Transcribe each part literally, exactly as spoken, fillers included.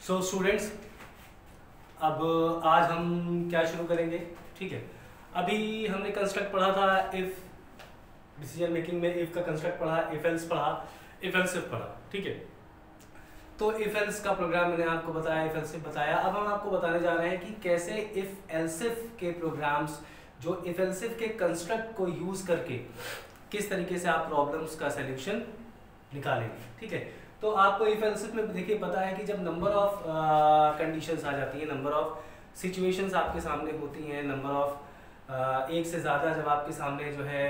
So students, अब आज हम क्या शुरू करेंगे। ठीक है, अभी हमने कंस्ट्रक्ट पढ़ा था इफ, डिसीजन मेकिंग में इफ का कंस्ट्रक्ट पढ़ा, इफ एल्स पढ़ा, इफ एल्स इफ पढ़ा। ठीक है, तो इफ एल्स का प्रोग्राम मैंने आपको बताया, इफ एल्स इफ बताया। अब हम आपको बताने जा रहे हैं कि कैसे इफ एल्स इफ के प्रोग्राम्स जो इफ एल्स इफ के कंस्ट्रक्ट को यूज करके किस तरीके से आप प्रॉब्लम्स का सॉल्यूशन निकालेंगे। ठीक है, तो आपको इफ एल्स इफ में देखिए पता है कि जब नंबर ऑफ कंडीशंस आ जाती हैं, नंबर ऑफ सिचुएशंस आपके सामने होती हैं, नंबर ऑफ uh, एक से ज़्यादा जब आपके सामने जो है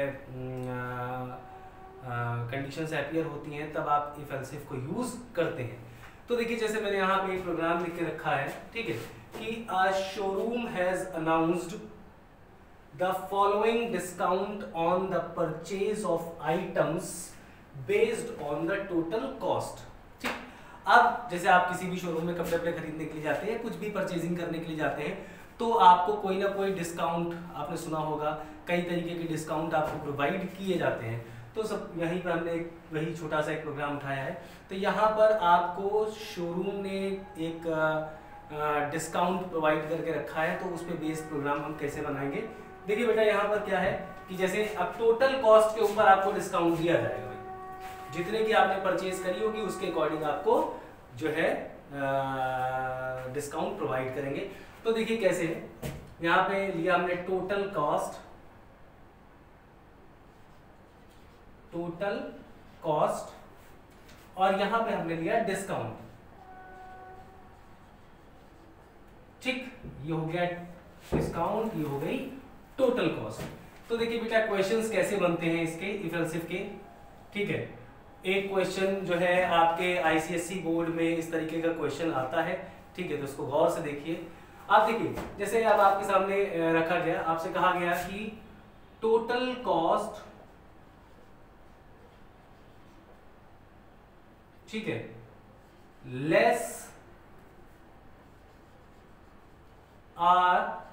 कंडीशंस uh, अपीयर होती हैं, तब आप इफ एल्स इफ को यूज़ करते हैं। तो देखिए जैसे मैंने यहाँ पे एक प्रोग्राम लिख के रखा है, ठीक है, कि a showroom has announced the following discount on the purchase of items based on the total cost. ठीक, अब जैसे आप किसी भी शोरूम में कपड़े वपड़े खरीदने के लिए जाते हैं, कुछ भी परचेजिंग करने के लिए जाते हैं, तो आपको कोई ना कोई डिस्काउंट, आपने सुना होगा कई तरीके के डिस्काउंट आपको प्रोवाइड किए जाते हैं। तो सब यहीं पर हमने एक वही छोटा सा एक प्रोग्राम उठाया है। तो यहाँ पर आपको शोरूम ने एक डिस्काउंट प्रोवाइड करके रखा है, तो उस पर बेस्ड प्रोग्राम हम कैसे बनाएंगे। देखिए बेटा यहाँ पर क्या है कि जैसे अब टोटल कॉस्ट के ऊपर आपको डिस्काउंट दिया जाएगा, जितने की आपने परचेज करी होगी उसके अकॉर्डिंग आपको जो है डिस्काउंट प्रोवाइड करेंगे। तो देखिए कैसे है, यहाँ पे लिया हमने टोटल कॉस्ट, टोटल कॉस्ट, और यहां पे हमने लिया डिस्काउंट। ठीक, ये हो गया डिस्काउंट, ये हो गई टोटल कॉस्ट। तो देखिए बेटा क्वेश्चंस कैसे बनते हैं इसके इफ एल्स इफ के। ठीक है, एक क्वेश्चन जो है आपके आईसीएसई बोर्ड में इस तरीके का क्वेश्चन आता है। ठीक है, तो इसको गौर से देखिए। आप देखिए जैसे अब आपके सामने रखा गया, आपसे कहा गया कि टोटल कॉस्ट, ठीक है, less or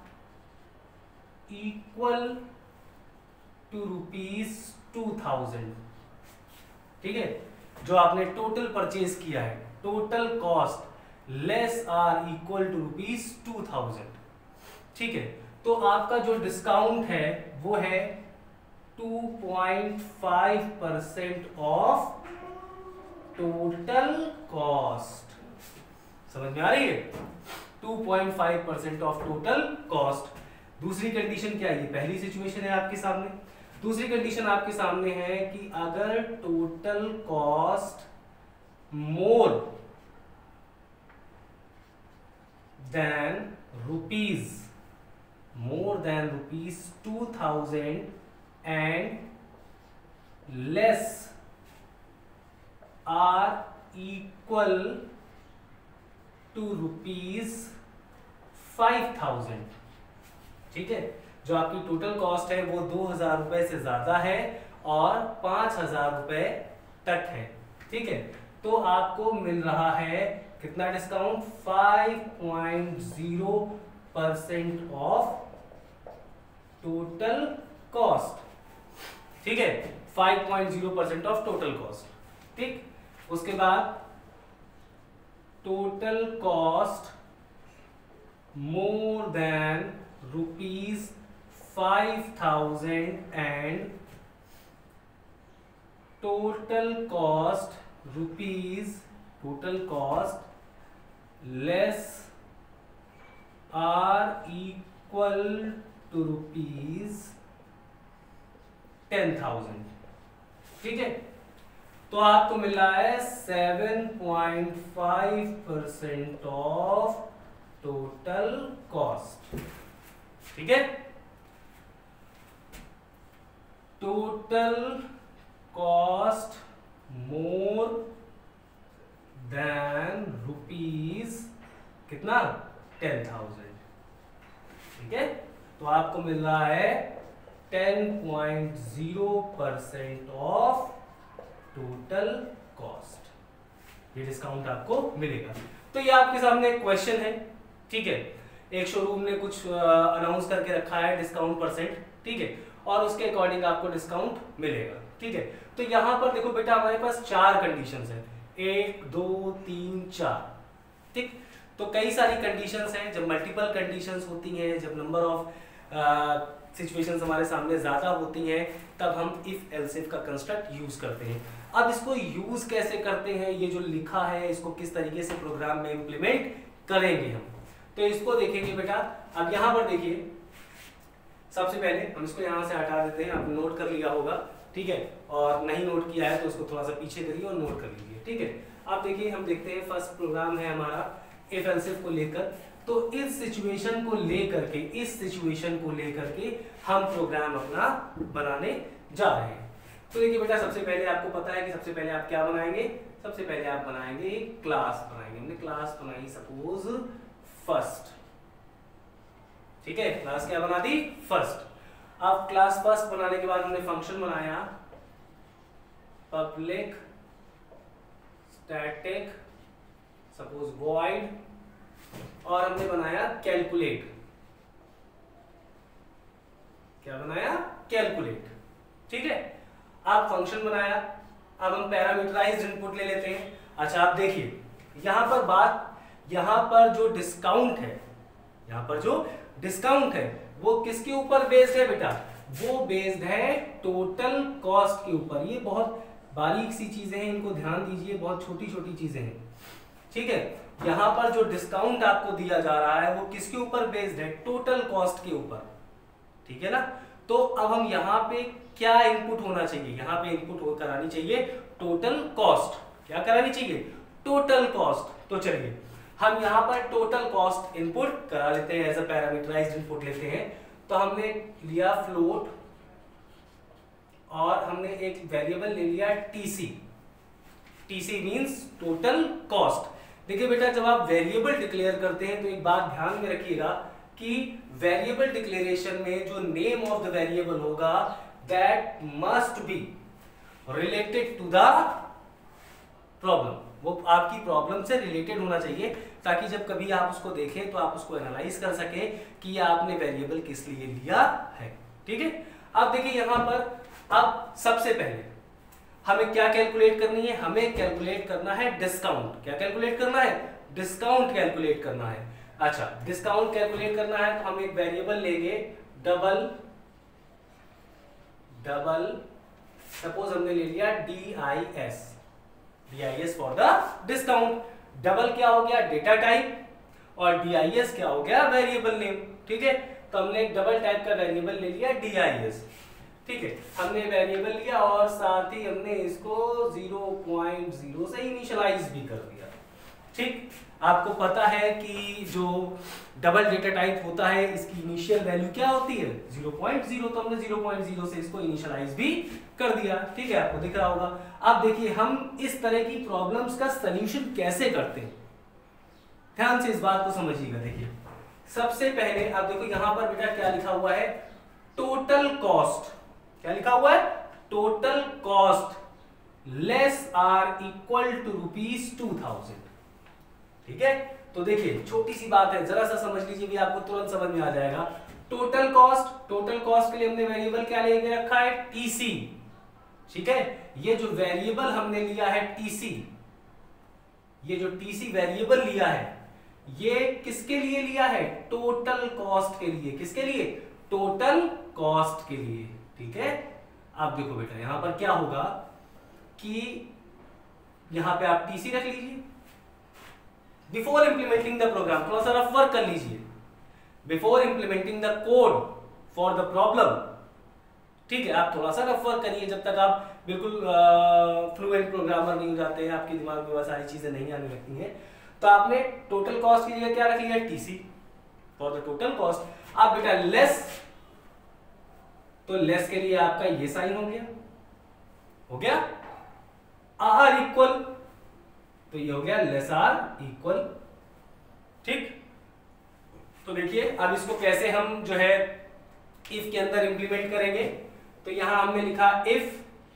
equal to rupees two thousand. ठीक है, जो आपने टोटल परचेज किया है, total cost less or equal to rupees two thousand. ठीक है, तो आपका जो डिस्काउंट है वो है two point five percent of total cost. समझ में आ रही है, two point five percent of total cost. दूसरी कंडीशन क्या है, ये पहली सिचुएशन है आपके सामने। दूसरी कंडीशन आपके सामने है कि अगर total cost more than rupees more than rupees two thousand and less or equal to rupees five thousand. ठीक है, जो आपकी टोटल कॉस्ट है वो दो हजार रुपए से ज्यादा है और पांच हजार रुपए तक है। ठीक है, तो आपको मिल रहा है कितना discount, five point zero percent of total cost. ठीक है, five point zero percent of total cost. ठीक, उसके बाद total cost more than rupees five thousand and total cost rupees total cost less or equal to rupees ten thousand. ठीक है, तो आपको मिल रहा है seven point five percent of total cost. ठीक है, total cost more than rupees कितना, टेन थाउजेंड। ठीक है, तो आपको मिल रहा है ten point zero percent of total cost. ये डिस्काउंट आपको मिलेगा। तो ये आपके सामने एक क्वेश्चन है। ठीक है, एक शोरूम ने कुछ अनाउंस करके रखा है डिस्काउंट परसेंट। ठीक है, और उसके अकॉर्डिंग आपको डिस्काउंट मिलेगा। ठीक है, तो यहां पर देखो बेटा हमारे पास चार कंडीशंस हैं, एक दो तीन चार। ठीक, तो कई सारी कंडीशंस हैं, जब मल्टीपल कंडीशंस होती हैं, जब नंबर ऑफ सिचुएशंस हमारे सामने ज़्यादा होती हैं, तब हम इफ एल्स इफ का कंस्ट्रक्ट यूज़ करते हैं। अब इसको यूज़ कैसे करते हैं, ये जो लिखा है इसको किस तरीके से प्रोग्राम में इम्प्लीमेंट करेंगे हम, तो इसको देखेंगे बेटा। अब यहाँ पर देखिए, सबसे पहले हम इसको यहाँ से हटा देते हैं, आपने नोट कर लिया होगा, ठीक है, और नहीं नोट किया है तो उसको थोड़ा सा पीछे करिए और नोट कर लीजिए, ठीक है। अब देखिए हम देखते हैं फर्स्ट प्रोग्राम है हमारा इफ एल्स इफ को लेकर, तो इस सिचुएशन को लेकर के इस सिचुएशन को लेकर के हम प्रोग्राम अपना बनाने जा रहे हैं। तो देखिए बेटा, सबसे पहले आपको पता है कि सबसे पहले आप क्या बनाएंगे, सबसे पहले आप बनाएंगे क्लास बनाएंगे। हमने क्लास बनाई सपोज फर्स्ट, ठीक है, क्लास क्या बना दी, फर्स्ट। अब क्लास फर्स्ट बनाने के बाद हमने फंक्शन बनाया पब्लिक स्टैटिक सपोज वॉइड, और हमने बनाया कैलकुलेट। क्या बनाया, कैलकुलेट, ठीक है। अब फंक्शन बनाया, अब हम पैरामीटराइज्ड इनपुट ले लेते हैं। अच्छा आप देखिए यहां पर बात, यहां पर जो डिस्काउंट है, यहां पर जो डिस्काउंट है वो किसके ऊपर बेस्ड है बेटा, वो बेस्ड है टोटल कॉस्ट के ऊपर। ये बहुत बारीक सी चीजें हैं, इनको ध्यान दीजिए, बहुत छोटी छोटी चीजें हैं, ठीक है। यहां पर जो डिस्काउंट आपको दिया जा रहा है वो किसके ऊपर बेस्ड है, टोटल कॉस्ट के ऊपर, ठीक है ना। तो अब हम यहाँ पे क्या इनपुट होना चाहिए, यहाँ पे इनपुट करानी चाहिए टोटल कॉस्ट। क्या करानी चाहिए, टोटल कॉस्ट। तो चलिए हम यहाँ पर टोटल कॉस्ट इनपुट करा लेते हैं, एज अ पैरामीटराइज्ड इनपुट लेते हैं। तो हमने लिया फ्लोट और हमने एक वेरिएबल ले लिया TC. TC means total cost. देखिए बेटा, जब आप वेरिएबल डिक्लेयर करते हैं तो एक बात ध्यान में रखिएगा कि वेरिएबल डिक्लेरेशन में जो नेम ऑफ द वेरिएबल होगा that must be related to the problem, वो आपकी प्रॉब्लम से रिलेटेड होना चाहिए, ताकि जब कभी आप उसको देखें तो आप उसको एनालाइज कर सकें कि आपने वेरिएबल किस लिए लिया है, ठीक है। अब देखिए यहां पर, अब सबसे पहले हमें क्या कैलकुलेट करनी है, हमें कैलकुलेट करना है डिस्काउंट। क्या कैलकुलेट करना है, डिस्काउंट कैलकुलेट करना है। अच्छा, डिस्काउंट कैलकुलेट करना है तो हम एक वेरिएबल लेंगे डबल डबल सपोज हमने ले लिया D I S, D I S for the discount. Double क्या हो गया, डेटा टाइप, और डी आई एस क्या हो गया, वेरिएबल नेम, ठीक है। तो हमने एक डबल टाइप का वेरिएबल ले लिया डी आई एस, ठीक है। हमने वेरिएबल लिया और साथ ही हमने इसको ज़ीरो पॉइंट ज़ीरो से इनिशियलाइज भी कर दिया, ठीक। आपको पता है कि जो डबल डेटा टाइप होता है इसकी इनिशियल वैल्यू क्या होती है, ज़ीरो पॉइंट ज़ीरो, तो हमने ज़ीरो पॉइंट ज़ीरो से इसको इनिशियलाइज भी कर दिया, ठीक है, आपको दिख रहा होगा। अब देखिए हम इस तरह की प्रॉब्लम्स का सॉल्यूशन कैसे करते हैं, ध्यान से इस बात को समझिएगा। देखिए सबसे पहले आप देखो यहां पर बेटा क्या लिखा हुआ है, टोटल कॉस्ट। क्या लिखा हुआ है, total cost less or equal to rupees two thousand, ठीक है। तो देखिए छोटी सी बात है, जरा सा समझ लीजिए भी, आपको तुरंत समझ में आ जाएगा। टोटल कॉस्ट, टोटल कॉस्ट के लिए हमने वेरिएबल क्या लेके रखा है, टीसी, ठीक है। ये जो वेरिएबल हमने लिया है टीसी, ये जो टीसी वेरिएबल लिया है ये किसके लिए लिया है, टोटल कॉस्ट के लिए। किसके लिए, टोटल कॉस्ट के लिए, ठीक है। आप देखो बेटा यहां पर क्या होगा कि यहां पे आप टीसी रख लीजिए। बिफोर इंप्लीमेंटिंग द प्रोग्राम, थोड़ा सा रफ वर्क कर लीजिए, before implementing the code for the problem, ठीक है। आप थोड़ा सा रफ वर्क करिए जब तक आप बिल्कुल फ्लुएंट प्रोग्रामर नहीं हो जाते हैं, आपके दिमाग में वह सारी चीजें नहीं आने लगती हैं। तो आपने टोटल कॉस्ट की जगह क्या रख लिया, TC for the total cost. अब बेटा लेस, तो लेस के लिए आपका ये साइन हो गया, हो गया आर इक्वल, तो ये हो गया लेस आर इक्वल, ठीक। तो देखिए अब इसको कैसे हम जो है इफ के अंदर इंप्लीमेंट करेंगे। तो यहां हमने लिखा इफ,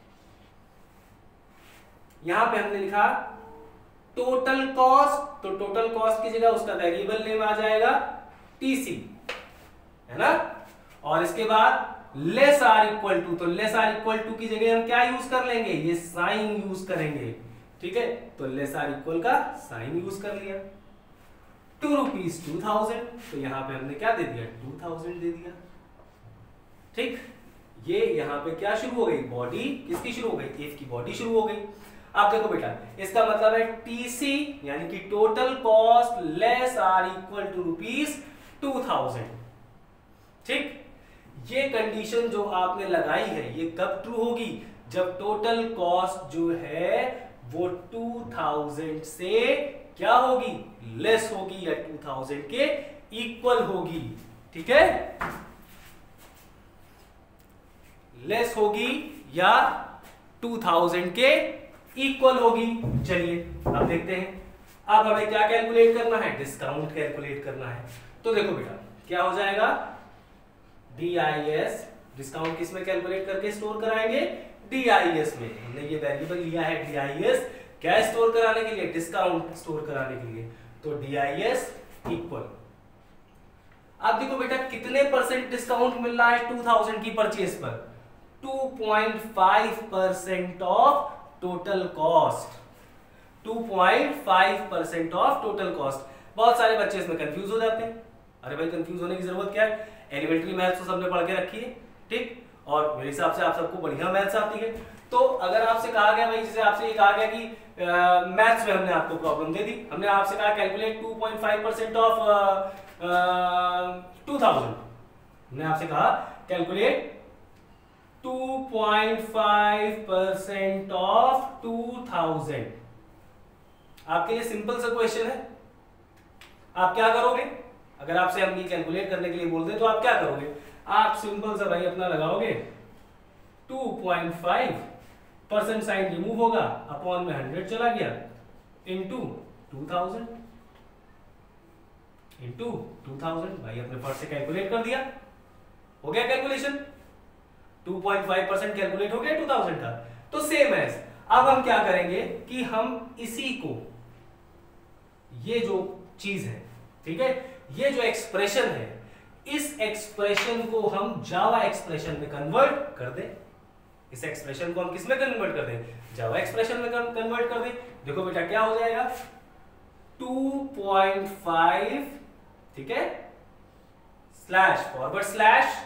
यहां पे हमने लिखा टोटल कॉस्ट, तो टोटल कॉस्ट की जगह उसका वेरिएबल नेम आ जाएगा टीसी, है ना। और इसके बाद लेस आर इक्वल टू, तो लेस आर इक्वल टू की जगह हम क्या यूज कर लेंगे, ये साइन यूज करेंगे, ठीक है। तो लेस आर इक्वल का साइन यूज कर लिया। टू रुपीज टू थाउजेंड, तो यहाँ पे हमने क्या दे दिया, टू थाउजेंड दे दिया। ठीक, ये यहाँ पे क्या शुरू हो गई, बॉडी किसकी शुरू हो गई, इफ की बॉडी शुरू हो गई। आप देखो बेटा, इसका मतलब है टीसी यानी कि total cost less or equal to rupees two thousand. ठीक, ये कंडीशन जो आपने लगाई है ये कब ट्रू होगी, जब टोटल कॉस्ट जो है वो टू थाउजेंड से क्या होगी, लेस होगी या टू थाउजेंड के इक्वल होगी। ठीक है, लेस होगी या टू थाउजेंड के इक्वल होगी। चलिए अब देखते हैं, अब हमें क्या कैलकुलेट करना है, डिस्काउंट कैलकुलेट करना है। तो देखो बेटा क्या हो जाएगा, डी आई एस, डिस्काउंट किस में कैलकुलेट करके स्टोर कराएंगे, डी आई एस में। हमने ये वेरिएबल लिया है डी आई एस, क्या स्टोर कराने के लिए, डिस्काउंट स्टोर कराने के लिए। तो डी आई एस इक्वल, अब देखो बेटा कितने परसेंट डिस्काउंट मिल रहा है टू थाउजेंड की परचेज पर, two point five percent of total cost, two point five percent of total cost. बहुत सारे बच्चे इसमें कंफ्यूज हो जाते हैं। अरे भाई कंफ्यूज होने की जरूरत क्या है, एलिमेंट्री मैथ्स तो सबने पढ़ के रखी है। ठीक, और मेरे हिसाब से आप सबको बढ़िया मैथ्स आती है। तो अगर आपसे कहा गया भाई, जैसे आपसे ये कहा गया कि मैथ्स में हमने आपको प्रॉब्लम दे दी, हमने आपसे कहा calculate two point five percent of two thousand, हमने आपसे कहा calculate two point five percent of two thousand. आपके लिए सिंपल सा क्वेश्चन है, आप क्या करोगे, अगर आपसे हम ये कैलकुलेट करने के लिए बोल दें तो आप क्या करोगे, आप सिंपल सा भाई अपना लगाओगे two point five percent, sign remove होगा, अपॉन में हंड्रेड चला गया, into two thousand, into two thousand. भाई अपने फर्स्ट से कैलकुलेट कर दिया, हो गया calculation, two point five percent calculate हो गया टू थाउजेंड का। तो सेम एज अब हम क्या करेंगे कि हम इसी को, ये जो चीज है, ठीक है, ये जो एक्सप्रेशन है, इस एक्सप्रेशन को हम जावा एक्सप्रेशन में कन्वर्ट कर दें। इस एक्सप्रेशन को हम किस में कन्वर्ट कर दें, जावा एक्सप्रेशन में कन्वर्ट कर दें। देखो बेटा क्या हो जाएगा, टू पॉइंट फाइव, ठीक है, slash forward slash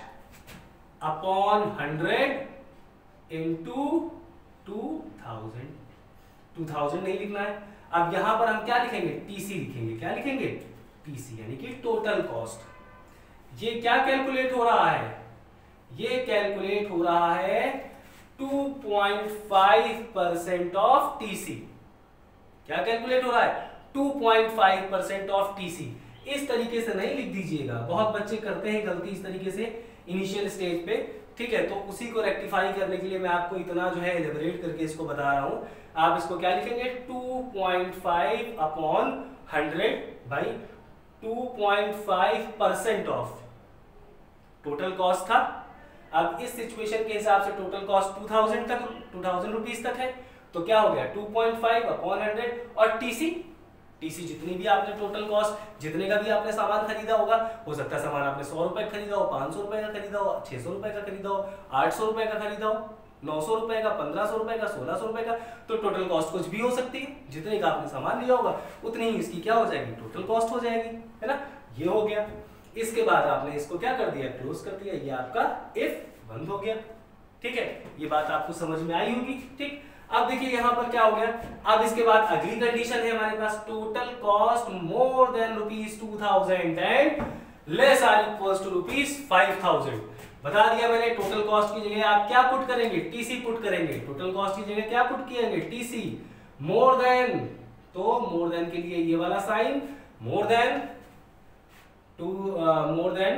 upon hundred into two thousand. Two thousand नहीं लिखना है, अब यहां पर हम क्या लिखेंगे, टीसी लिखेंगे। क्या लिखेंगे, टीसी यानी कि टोटल कॉस्ट। ये क्या कैलकुलेट हो रहा है, ये कैलकुलेट हो रहा है two point five percent of TC. क्या कैलकुलेट हो रहा है, two point five percent of TC. इस तरीके से नहीं लिख दीजिएगा, बहुत बच्चे करते हैं गलती इस तरीके से इनिशियल स्टेज पे। ठीक है, तो उसी को रेक्टिफाई करने के लिए मैं आपको इतना जो है एलिबरेट करके इसको बता रहा हूं। आप इसको क्या लिखेंगे, two point five upon hundred भाई two point five percent of total cost था। अब इस सिचुएशन के हिसाब से टोटल कॉस्ट टू थाउजेंड तक, टू थाउजेंड रुपीज तक है, तो क्या हो गया two point five upon hundred, और टीसी, टीसी जितनी भी आपने टोटल कॉस्ट, जितने का भी आपने सामान खरीदा होगा, हो सकता है सामान आपने सौ रुपए खरीदा हो, पांच सौ रुपए का खरीदा हो, छह सौ रुपए का खरीदा हो, आठ सौ रुपए का खरीदा हो, नौ सौ रुपए का, पंद्रह सौ रुपए का, सोलह सौ रुपए का, तो टोटल कॉस्ट कुछ भी हो सकती है। जितने का आपने सामान लिया होगा उतनी ही इसकी क्या हो जाएगी, टोटल कॉस्ट हो जाएगी, है ना। ये हो गया। इसके बाद आपने इसको क्या कर दिया, क्लोज कर दिया, ये आपका इफ बंद हो गया। ठीक है, ये बात आपको समझ में आई होगी। ठीक, अब देखिए यहां पर क्या हो गया, अब इसके बाद अगली कंडीशन है हमारे पास, total cost more than rupees two thousand and less or equals to rupees five thousand. बता दिया मैंने, टोटल कॉस्ट की जगह आप क्या पुट करेंगे, टीसी पुट करेंगे। टोटल कॉस्ट की जगह क्या पुट किएंगे, टीसी। मोर देन, तो मोर देन के लिए ये वाला sign, more than two, more than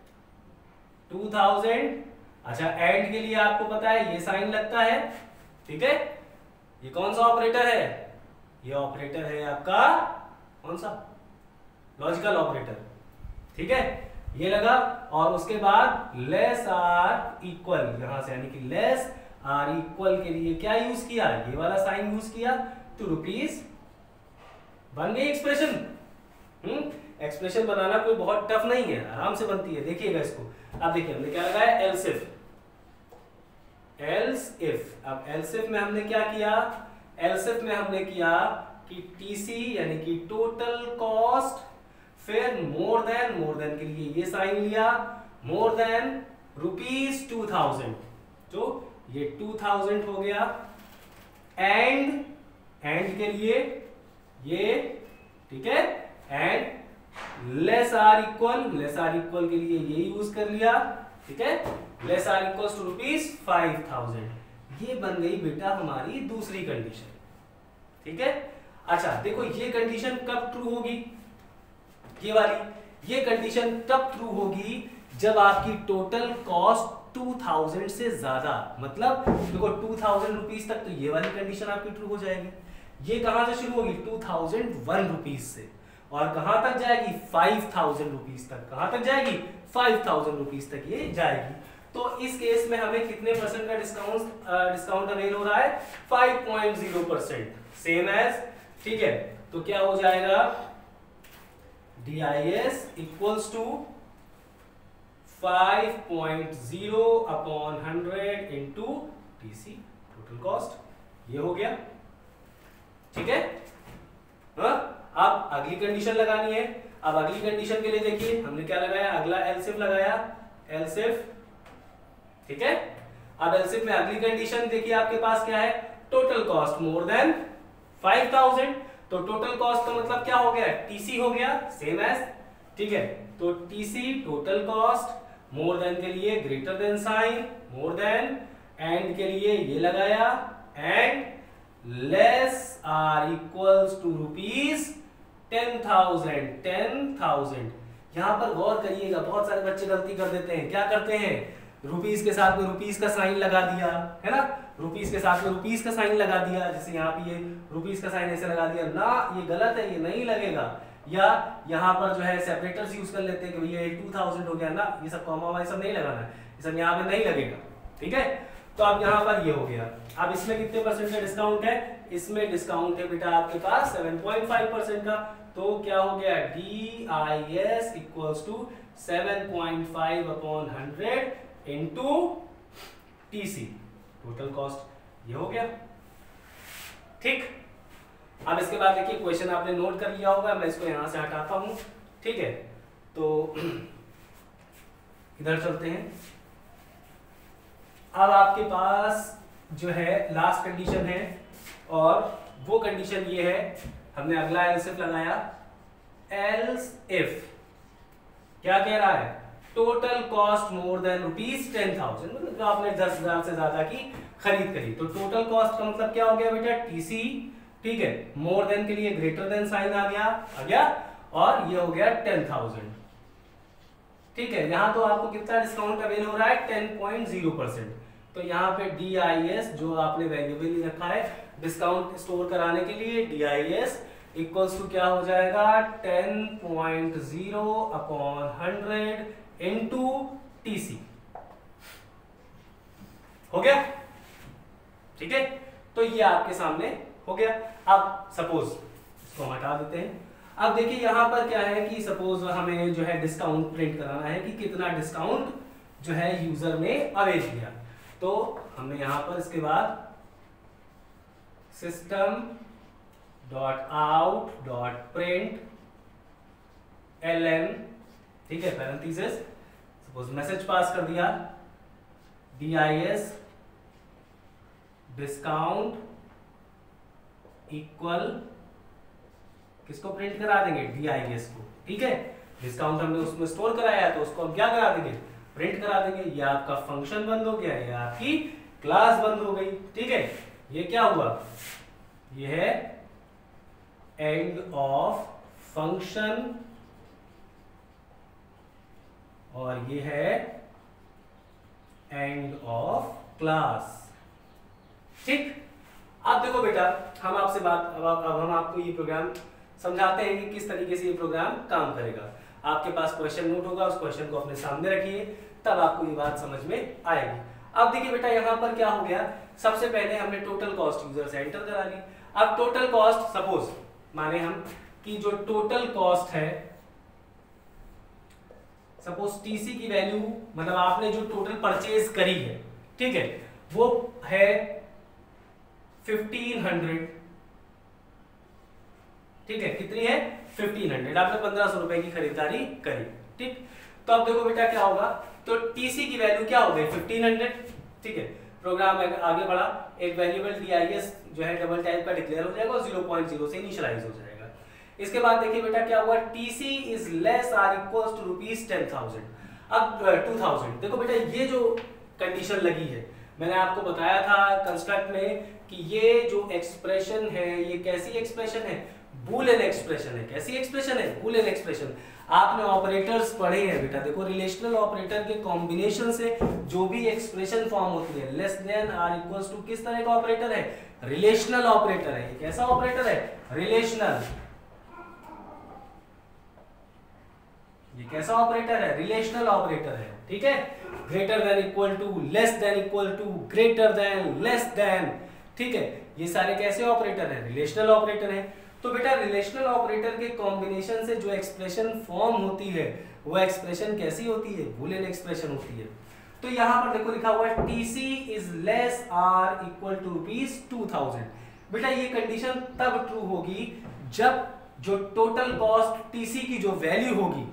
two thousand. अच्छा, एंड के लिए आपको पता है ये साइन लगता है, ठीक है। ये कौन सा ऑपरेटर है, ये ऑपरेटर है आपका कौन सा, लॉजिकल ऑपरेटर, ठीक है, ये लगा। और उसके बाद लेस आर इक्वल, यहां से यानी कि लेस आर इक्वल के लिए क्या यूज किया, ये वाला साइन यूज किया, तो रुपीज बन गई एक्सप्रेशन। हम्म एक्सप्रेशन बनाना कोई बहुत टफ नहीं है, आराम से बनती है। देखिएगा इसको, अब देखिए हमने क्या लगाया, एल्स इफ, एल्स इफ। अब एल्स इफ में हमने क्या किया, एल्स इफ में हमने किया कि टीसी यानी कि टोटल कॉस्ट फिर मोर देन, मोर देन के लिए ये साइन लिया, more than rupees two thousand, तो ये टू थाउजेंड हो गया, एंड एंड के लिए ये, ठीक है, and less or equal, less or equal के लिए ये यूज कर लिया, ठीक है, less or equal to rupees five thousand. ये बन गई बेटा हमारी दूसरी कंडीशन, ठीक है। अच्छा देखो ये कंडीशन कब ट्रू होगी, ये वाली, ये कंडीशन तब ट्रू होगी जब आपकी टोटल कॉस्ट टू थाउजेंड से ज्यादा, मतलब देखो टू थाउजेंड रुपीज तक, तो ये वाली कंडीशन आपकी ट्रू हो जाएगी। ये कहां से शुरू होगी, टू थाउजेंड वन रुपीज से, और कहां तक जाएगी, फाइव थाउजेंड रुपीज तक, कहां तक जाएगी, फाइव थाउजेंड रुपीज तक ये जाएगी। तो इस केस में हमें कितने परसेंट का डिस्काउंट डिस्काउंट अवेल हो रहा है, five point zero percent, same as, ठीक है। तो क्या हो जाएगा, D I S equals to five point zero upon hundred into TC total cost, ये हो गया, ठीक है। हाँ अब अगली कंडीशन लगानी है। अब अगली कंडीशन के लिए देखिए हमने क्या लगाया, अगला एलसिफ लगाया, एलसिफ, ठीक है। अब एलसिफ में अगली कंडीशन देखिए आपके पास क्या है, total cost more than five thousand, तो टोटल कॉस्ट का मतलब क्या हो गया, टीसी हो गया, सेम एज, ठीक है। तो TC total cost, more than के लिए greater than sign, more than, and के लिए ये लगाया, and less or equals to rupees ten thousand, ten thousand. यहां पर गौर करिएगा, बहुत सारे बच्चे गलती कर देते हैं, क्या करते हैं, रुपीस के साथ में रुपीस का साइन लगा दिया, है ना, रुपीस के साथ में रुपीस का साइन लगा दिया, जैसे यहाँ पे ये रुपीस का साइन ऐसे लगा दिया ना, ये गलत है, ये नहीं लगेगा। या यहाँ पर जो है सेपरेटर्स यूज कर लेते हैं कि भैया टू थाउजेंड हो गया ना, ये सब कॉमा वाई सब नहीं लगाना है, ये सब यहाँ पे नहीं लगेगा, ठीक है। तो अब यहाँ पर ये हो गया। अब इसमें कितने परसेंट का डिस्काउंट है, इसमें डिस्काउंट है बेटा आपके पास सेवन पॉइंट फाइव परसेंट का, तो क्या हो गया, D I S equals to seven point five upon hundred into TC total cost, ये हो गया, ठीक। अब इसके बाद देखिए क्वेश्चन आपने नोट कर लिया होगा, मैं इसको यहां से हटाता हूं, ठीक है। तो इधर चलते हैं। अब आपके पास जो है लास्ट कंडीशन है, और वो कंडीशन ये है, हमने अगला एल्स इफ लगाया, एल्स इफ क्या कह रहा है, total cost more than rupees ten thousand, मतलब जो आपने दस हजार से ज्यादा की खरीद करी, तो टोटल कॉस्ट का मतलब क्या हो गया बेटा, टीसी, ठीक है। मोर देन के लिए ग्रेटर देन साइन आ गया आ गया और ये हो गया टेन थाउजेंड, ठीक है। यहां तो आपको कितना डिस्काउंट अवेल हो रहा है, टेन पॉइंट ज़ीरो परसेंट। तो यहाँ पे डी आई एस जो आपने वेरिएबल रखा है डिस्काउंट स्टोर कराने के लिए, D I S equals to क्या हो जाएगा, ten point zero upon hundred into TC, हो गया, ठीक है। तो ये आपके सामने हो गया। अब सपोज इसको हम हटा देते हैं। अब देखिए यहां पर क्या है कि सपोज हमें जो है डिस्काउंट प्रिंट कराना है कि कितना डिस्काउंट जो है यूजर ने अवेल किया, तो हमने यहां पर इसके बाद system dot out dot print L N, ठीक है, पैरेंथेसिस, सपोज मैसेज पास कर दिया, D I S discount equal, किसको प्रिंट करा देंगे, डी आई एस को, ठीक है। डिस्काउंट हमने उसमें स्टोर कराया है तो उसको हम क्या करा देंगे, प्रिंट करा देंगे। ये आपका फंक्शन बंद हो गया, ये आपकी क्लास बंद हो गई, ठीक है। ये क्या हुआ, ये है एंड ऑफ फंक्शन और ये है एंड ऑफ क्लास, ठीक। अब देखो बेटा हम आपसे बात अब, अब हम आपको ये प्रोग्राम समझाते हैं कि किस तरीके से ये प्रोग्राम काम करेगा। आपके पास क्वेश्चन नोट होगा, उस क्वेश्चन को अपने सामने रखिए, तब आपको ये बात समझ में आएगी। अब देखिए बेटा यहाँ पर क्या हो गया, सबसे पहले हमने टोटल कॉस्ट यूजर से एंटर करा ली। अब टोटल कॉस्ट सपोज माने हम कि जो टोटल कॉस्ट है, सपोज टीसी की वैल्यू मतलब आपने जो टोटल परचेज करी है, ठीक है, वो है फिफ्टीन हंड्रेड, ठीक है, कितनी है फिफ्टीन हंड्रेड, आपने पंद्रह सौ रुपए की खरीदारी करी, ठीक। तो अब देखो बेटा क्या होगा, तो टीसी की वैल्यू क्या हो गई फिफ्टीन हंड्रेड, ठीक है। प्रोग्राम आगे बढ़ा, एक वेरिएबल डीआईएस जो है डबल टाइप का डिक्लेयर हो जाएगा और ज़ीरो पॉइंट ज़ीरो से इनिशियलाइज हो जाएगा। इसके बाद देखिए बेटा क्या हुआ, TC is less or equals to rupees ten thousand, अब टू थाउजेंड। देखो बेटा ये जो कंडीशन लगी है, मैंने आपको बताया था कंस्ट्रक्ट में कि ये जो एक्सप्रेशन है ये कैसी एक्सप्रेशन है, बूलियन एक्सप्रेशन है। कैसी एक्सप्रेशन है, बूलियन एक्सप्रेशन। आपने ऑपरेटर्स पढ़े हैं बेटा, देखो रिलेशनल ऑपरेटर के कॉम्बिनेशन से जो भी एक्सप्रेशन फॉर्म होती है, less than or equals to, किस तरह का ऑपरेटर है, रिलेशनल ऑपरेटर है। कैसा ऑपरेटर है, रिलेशनल। ये कैसा ऑपरेटर है, रिलेशनल ऑपरेटर है, ठीक है। Greater than equal to, less than equal to, greater than, less than, ठीक है। ये सारे कैसे ऑपरेटर हैं, रिलेशनल ऑपरेटर हैं। तो बेटा रिलेशनल ऑपरेटर के कॉम्बिनेशन से जो एक्सप्रेशन फॉर्म होती है वो एक्सप्रेशन कैसी होती है, बूलियन एक्सप्रेशन होती है। तो यहां पर देखो लिखा हुआ है TC is less or equal to rupees two thousand. बेटा ये कंडीशन तब ट्रू होगी जब जो टोटल कॉस्ट टीसी की जो वैल्यू होगी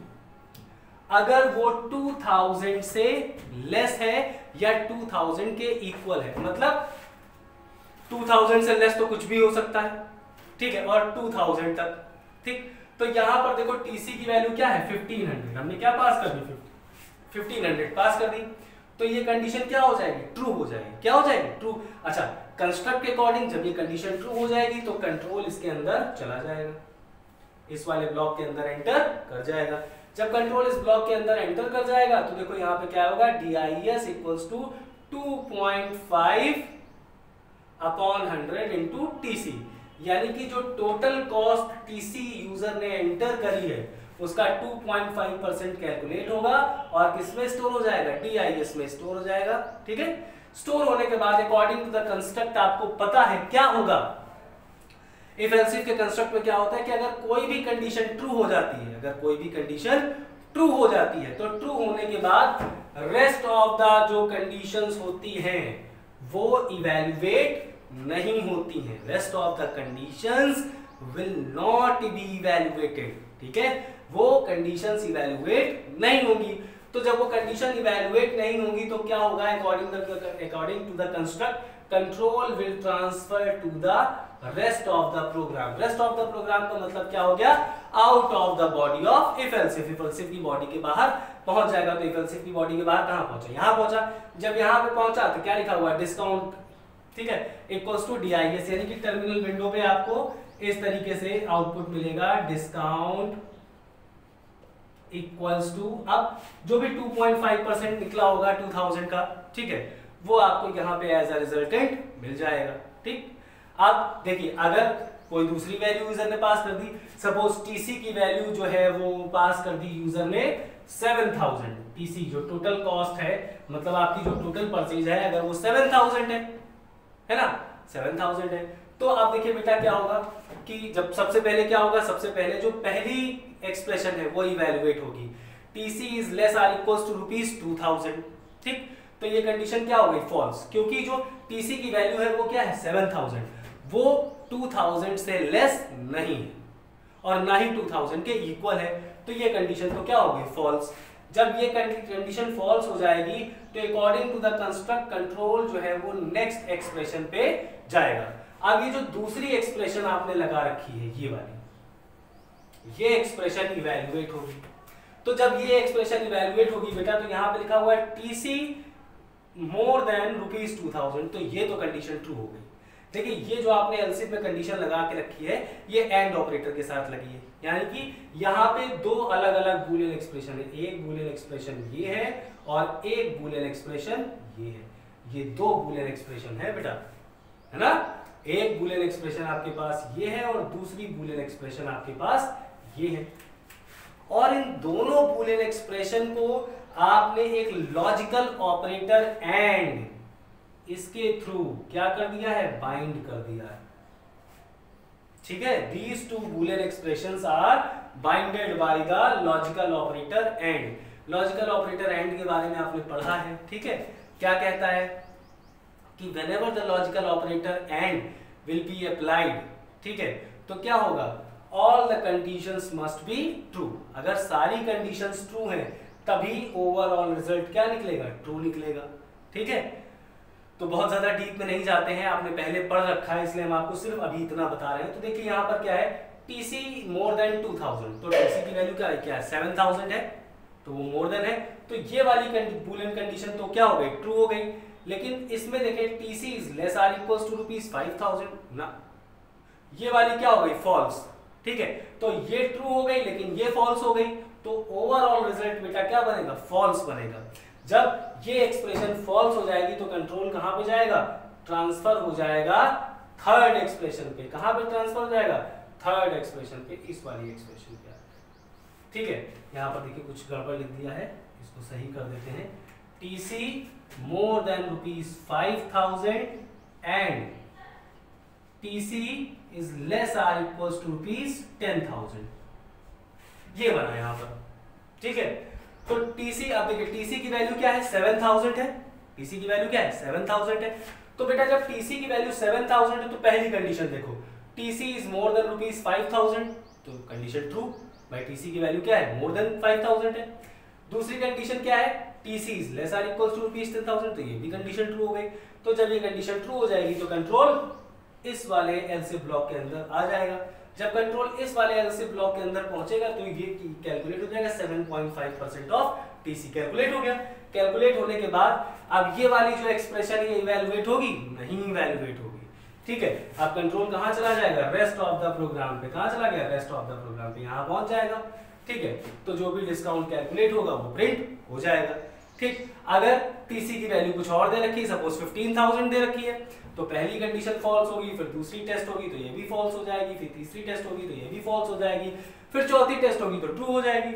अगर वो टू थाउजेंड से लेस है या टू थाउजेंड के इक्वल है। मतलब टू थाउजेंड से लेस तो कुछ भी हो सकता है, ठीक है, और टू थाउजेंड तक, ठीक। तो यहां पर देखो टीसी की वैल्यू क्या है, फिफ्टीन हंड्रेड, हमने क्या पास कर दी, फिफ्टीन हंड्रेड पास कर दी। तो ये कंडीशन क्या हो जाएगी, ट्रू हो जाएगी। क्या हो जाएगी, ट्रू। अच्छा, कंस्ट्रक्ट के अकॉर्डिंग जब ये कंडीशन ट्रू हो जाएगी तो कंट्रोल इसके अंदर चला जाएगा, इस वाले ब्लॉक के अंदर एंटर कर जाएगा। जब कंट्रोल इस ब्लॉक के अंदर एंटर कर जाएगा तो देखो यहाँ पे क्या होगा, D I S equals to two point five upon hundred into TC, यानी कि जो टोटल कॉस्ट टीसी यूजर ने एंटर करी है उसका two point five percent calculate होगा और किसमें स्टोर हो जाएगा, डीआईएस में स्टोर हो जाएगा, ठीक है। स्टोर होने के बाद अकॉर्डिंग टू द कंस्ट्रक्ट आपको पता है क्या होगा, इफ एल्स इफ के कंस्ट्रक्ट में क्या होता है कि अगर कोई भी कंडीशन ट्रू हो जाती है, अगर कोई भी कंडीशन ट्रू हो जाती है तो ट्रू होने के बाद रेस्ट ऑफ द जो कंडीशंस होती हैं वो इवैल्यूएट नहीं होती हैं। Rest of the conditions will not be evaluated, ठीक है, वो कंडीशंस इवैल्यूएट नहीं होंगी। तो जब वो कंडीशन इवैल्यूएट नहीं होंगी तो क्या होगा, according according to the construct control will transfer to the rest of the program. Rest of the program का मतलब क्या हो गया, out of the body of if else if. If else if की बॉडी के बाहर पहुंच जाएगा। तो इफ एल्स इफ की बॉडी के बाहर कहां पहुंचा, यहां पहुंचा। जब यहां पे पहुंचा तो क्या लिखा हुआ है, डिस्काउंट, ठीक है, इक्वल्स टू डीआईएस, यानी कि टर्मिनल विंडो पे आपको इस तरीके से आउटपुट मिलेगा, डिस्काउंट इक्वल्स टू, अब जो भी टू पॉइंट फाइव परसेंट निकला होगा टू थाउजेंड का, ठीक है, वो आपको यहाँ पे एज अ रिजल्टेंट मिल जाएगा, ठीक। अब देखिए अगर कोई दूसरी वैल्यू यूजर ने पास कर दी, सपोज टीसी की वैल्यू जो है वो पास कर दी यूजर ने सेवन थाउजेंड, टीसी जो टोटल कॉस्ट है, मतलब आपकी जो टोटल परचेज है अगर वो सेवन थाउजेंड है, है ना, सेवन थाउजेंड है, तो आप देखिए बेटा क्या होगा कि जब सबसे पहले क्या होगा, सबसे पहले जो पहली एक्सप्रेशन है वो इवैल्यूएट होगी, TC is less or equals to rupees two thousand, ठीक। तो ये कंडीशन क्या हो गई, फॉल्स, क्योंकि जो टीसी की वैल्यू है वो क्या है, सेवन थाउजेंड, वो टू थाउजेंड से लेस नहीं है और ना ही टू थाउजेंड के इक्वल है। तो ये कंडीशन तो क्या होगी, फॉल्स। जब ये कंडीशन फॉल्स हो जाएगी तो according to the construct control जो है वो नेक्स्ट एक्सप्रेशन पे जाएगा। अब ये जो दूसरी एक्सप्रेशन आपने लगा रखी है ये वाली, ये एक्सप्रेशन इवैल्यूएट होगी। तो जब ये एक्सप्रेशन इवैल्यूएट होगी बेटा तो यहाँ पे लिखा हुआ है TC more than rupees two thousand, तो ये तो कंडीशन ट्रू हो गई। देखिए ये जो आपने एलसीफ में कंडीशन लगा के रखी है ये एंड ऑपरेटर के साथ लगी है, यानी कि यहाँ पे दो अलग अलग बूलियन एक्सप्रेशन है, एक बूलियन एक्सप्रेशन ये है और एक बूलियन एक्सप्रेशन ये है। ये दो बूलियन एक्सप्रेशन है बेटा, है ना, एक बूलियन एक्सप्रेशन आपके पास ये है और दूसरी बूलियन एक्सप्रेशन आपके पास ये है। और इन दोनों बूलियन एक्सप्रेशन को आपने एक लॉजिकल ऑपरेटर एंड इसके थ्रू क्या कर दिया है, बाइंड कर दिया है, ठीक है। These two Boolean expressions are binded by the logical operator and. Logical operator and के बारे में आपने पढ़ा है, ठीक है, क्या कहता है कि whenever the logical operator and will be applied, ठीक है, तो क्या होगा, all the conditions must be true. अगर सारी कंडीशंस ट्रू हैं तभी ओवरऑल रिजल्ट क्या निकलेगा, ट्रू निकलेगा। ठीक है, तो बहुत ज्यादा डीप में नहीं जाते हैं, आपने पहले पढ़ रखा है इसलिए हम आपको सिर्फ अभी इतना बता रहे हैं। तो देखिए यहाँ पर क्या है, TC more than two thousand, तो टीसी की वैल्यू क्या है, क्या है सेवन थाउजेंड है, तो वो मोर देन है, तो ये वाली बूलियन कंडीशन तो क्या हो गई, ट्रू हो गई। लेकिन इसमें देखिए TC is less or equals to rupees five thousand ना, ये वाली क्या हो गई, फॉल्स। ठीक है, तो ये ट्रू हो गई लेकिन ये फॉल्स हो गई, तो ओवरऑल रिजल्ट बेटा क्या बनेगा, फॉल्स बनेगा। जब ये एक्सप्रेशन फॉल्स हो जाएगी तो कंट्रोल कहां पे जाएगा, ट्रांसफर हो जाएगा थर्ड एक्सप्रेशन पे। कहां पे ट्रांसफर हो जाएगा, थर्ड एक्सप्रेशन पे, इस वाली एक्सप्रेशन पे। ठीक है, यहां पर देखिए कुछ गड़बड़ लिख दिया है, इसको सही कर देते हैं। TC more than rupees five thousand and TC is less or equals to rupees ten thousand, ये बना यहां पर। ठीक है, तो टीसी, अब देखिए टीसी की वैल्यू क्या है, सेवन थाउजेंड है, टीसी की वैल्यू क्या है, सेवन थाउजेंड है। तो बेटा जब टीसी की वैल्यू सेवन थाउजेंड है तो पहली कंडीशन देखो, TC is more than rupees five thousand, तो कंडीशन ट्रू, भाई टीसी की वैल्यू क्या है, मोर देन फाइव थाउजेंड है। दूसरी कंडीशन क्या है, TC is less or equals to rupees ten thousand, तो ये भी कंडीशन ट्रू हो गई। तो जब ये कंडीशन ट्रू हो जाएगी तो कंट्रोल इस वाले एलसी ब्लॉक के अंदर आ जाएगा। जब कंट्रोल इस वाले एलसी ब्लॉक के अंदर पहुंचेगा तो ये कैलकुलेट हो जाएगा, seven point five percent of TC calculate हो गया। कैलकुलेट होने के बाद अब ये वाली जो एक्सप्रेशन है इवैल्यूएट होगी, नहीं इवैल्यूएट होगी। ठीक है, अब कंट्रोल कहां चला जाएगा, रेस्ट ऑफ द प्रोग्राम पे। कहां चला गया, रेस्ट ऑफ द प्रोग्राम पे, यहां पहुंच जाएगा। ठीक है, तो जो भी डिस्काउंट कैलकुलेट होगा वो प्रिंट हो जाएगा। ठीक, अगर टीसी की वैल्यू कुछ और दे रखी है, सपोज फिफ्टीन थाउजेंड दे रखी है, तो पहली कंडीशन फॉल्स होगी, फिर दूसरी टेस्ट होगी तो ये भी फॉल्स हो जाएगी, फिर तीसरी टेस्ट होगी तो ये भी फॉल्स हो जाएगी, फिर चौथी टेस्ट होगी तो ट्रू हो जाएगी।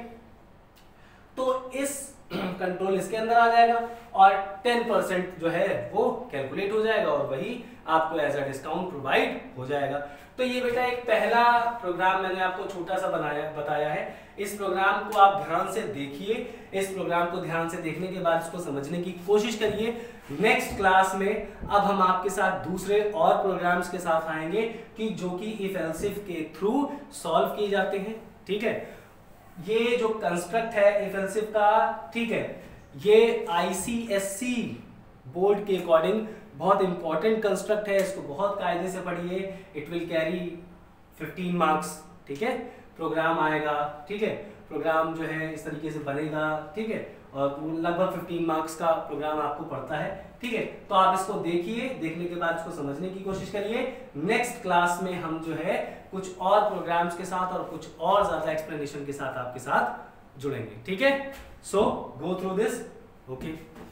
तो इस कंट्रोल इसके अंदर आ जाएगा और टेन परसेंट जो है वो कैलकुलेट हो जाएगा और वही आपको एज अ डिस्काउंट प्रोवाइड हो जाएगा। तो ये बेटा एक पहला प्रोग्राम मैंने आपको छोटा सा बनाया बताया है। इस प्रोग्राम को आप ध्यान से देखिए, इस प्रोग्राम को ध्यान से देखने के बाद इसको समझने की कोशिश करिए। नेक्स्ट क्लास में अब हम आपके साथ दूसरे और प्रोग्राम्स के साथ आएंगे कि जो कि इफ एल्स इफ के थ्रू सॉल्व किए जाते हैं। ठीक है, ये जो कंस्ट्रक्ट है इफ एल्स इफ का, ठीक है, ये आईसीएससी बोर्ड के अकॉर्डिंग बहुत इंपॉर्टेंट कंस्ट्रक्ट है, इसको बहुत कायदे से पढ़िए। It will carry fifteen marks. ठीक है, प्रोग्राम आएगा, ठीक है, प्रोग्राम जो है इस तरीके से बनेगा। ठीक है, और लगभग फिफ्टीन मार्क्स का प्रोग्राम आपको पड़ता है। ठीक है, तो आप इसको देखिए, देखने के बाद इसको समझने की कोशिश करिए। नेक्स्ट क्लास में हम जो है कुछ और प्रोग्राम्स के साथ और कुछ और ज्यादा एक्सप्लेनेशन के साथ आपके साथ जुड़ेंगे। ठीक है, so go through this. Okay.